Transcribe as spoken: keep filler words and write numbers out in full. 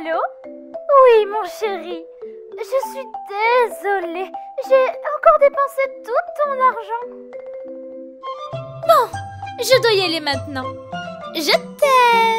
Allô? Oui, mon chéri. Je suis désolée. J'ai encore dépensé tout ton argent. Bon, je dois y aller maintenant. Je t'aime.